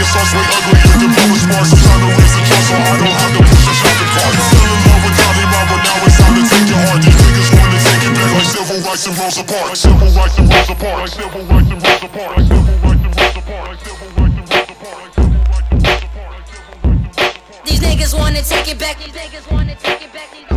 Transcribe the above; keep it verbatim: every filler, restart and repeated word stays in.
starts way ugly, you can pull a spark. So trying to raise the trust, so I don't have to push a shopping cart. Fell in love with Cali Mama, now it's time to take your heart. These niggas wanna take it back like civil rights and Rosa Parks. Civil rights and Rosa Parks. Like civil rights and Rosa Parks. Like civil rights and Rosa Parks. Like civil rights and Rosa Parks. These niggas wanna take it back. These niggas wanna take it back.